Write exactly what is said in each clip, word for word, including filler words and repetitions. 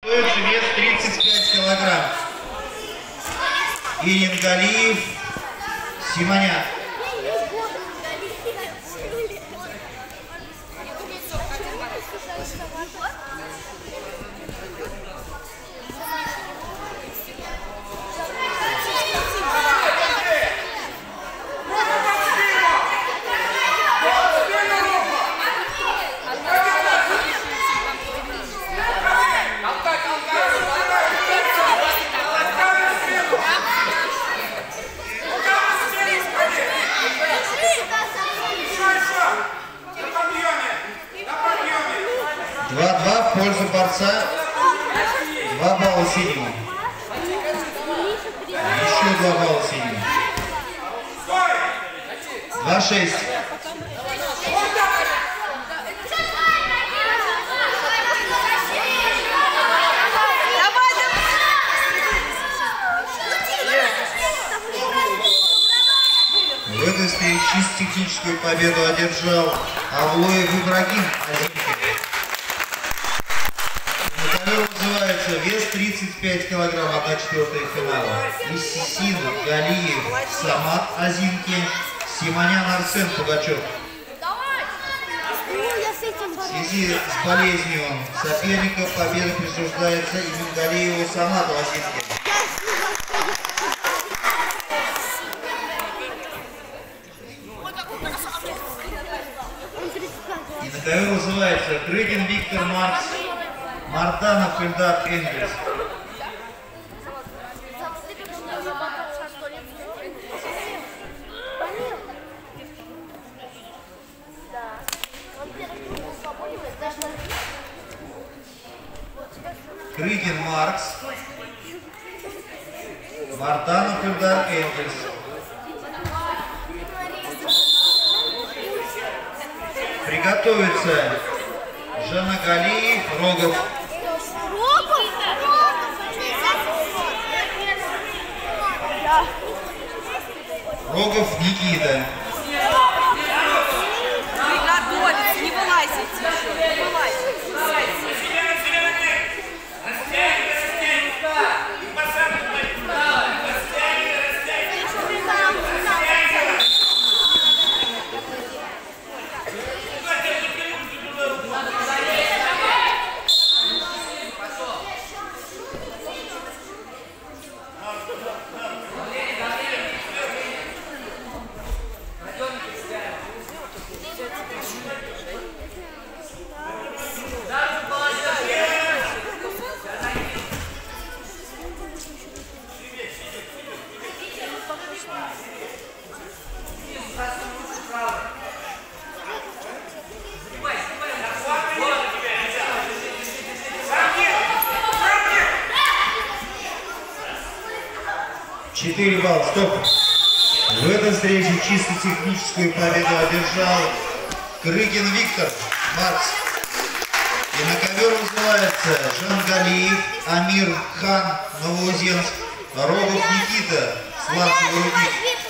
Вес тридцать пять килограмм. Ирингалиев, Симонян. два-два в пользу борца. два балла синему. Еще два балла синему. два-шесть. В этой встрече чисто техническую победу одержал Авлоев Ибрагим. Называется вес тридцать пять килограмм, одна четвертая финала. Исисин, Галиев, Самат Азинки, Симонян Арсен Пугачев. В связи с болезнью соперника победа присуждается именно Галиеву Самату Азинки. И на ковер вызывается Крыгин Виктор Маркс, Марданов Эльдар Энгельс. Крыгин Маркс, Марданов Эльдар Энгельс. Приготовится Жанагалиев, Рогов. Рогов Никита. Приготовиться, не вылазить еще, не вылазить. четыре балла, стоп. В этой встрече чисто техническую победу одержал Крыгин Виктор Маркс. И на ковер вызывается Жангалиев, Амир Хан, Новоузенск, Рогов Никита, Славцев Рудник.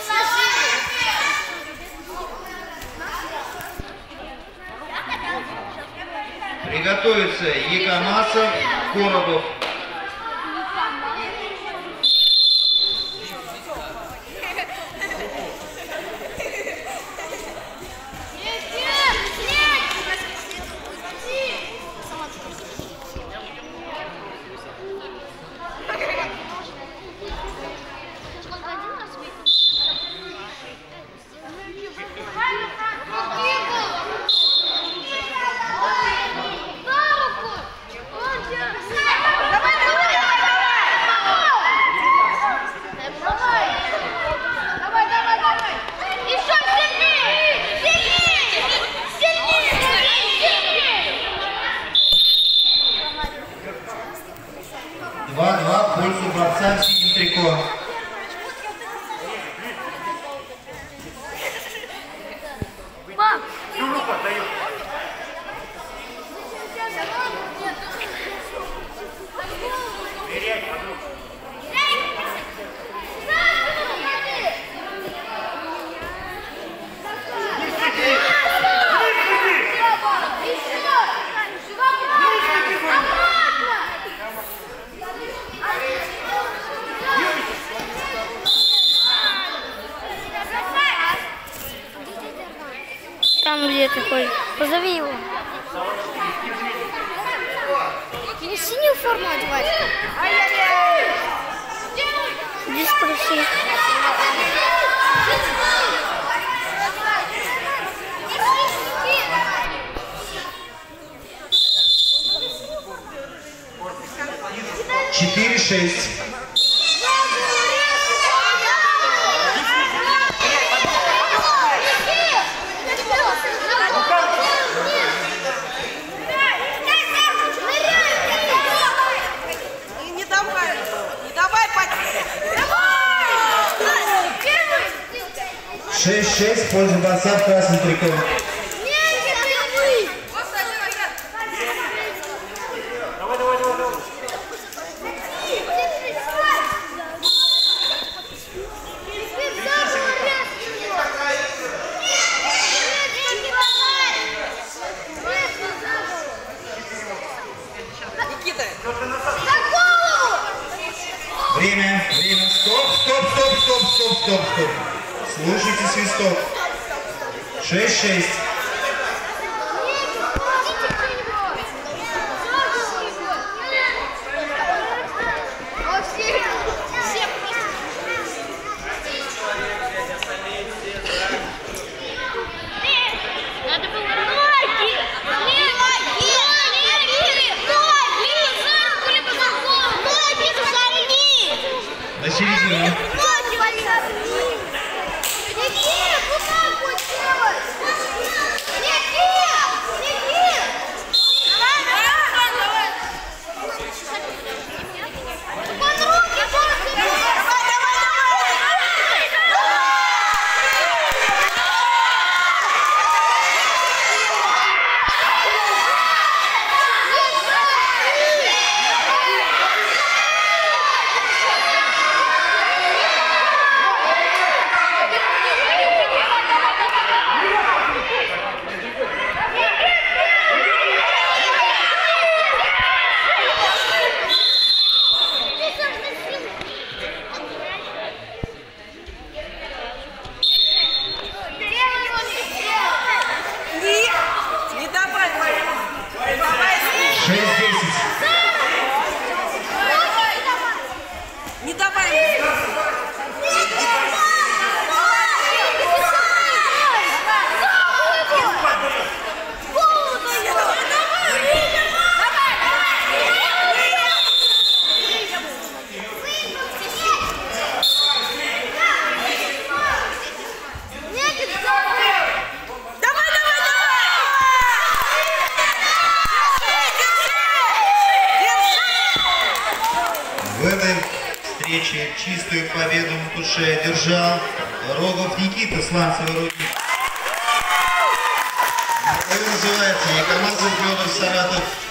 Приготовится Екамасов, Коробов. два-два в пользу борца в синем трико. приходит. Позови его. Не синюю форму одевать. Иди спроси. четыре шесть. Не давай, не давай, шесть шесть в пользу борца в красном трико. Давай, давай, давай, давай. Никита. Время, время, стоп, стоп, стоп, стоп, стоп, стоп, стоп. Слушайте свисток. шесть шесть. Надо было ноги! Ноги! Ноги сожми! На середину. Ноги сожми! Никит, вот так вот делать! Никит! Никит! Давай, давай, давай! Под руки, под руки! Давай, давай, Не давай, не давай. шесть десять. Не давай. В этой встрече чистую победу в душе одержал Рогов Никита, сланцевый рудник. Называется Якомазов Федор Саратов.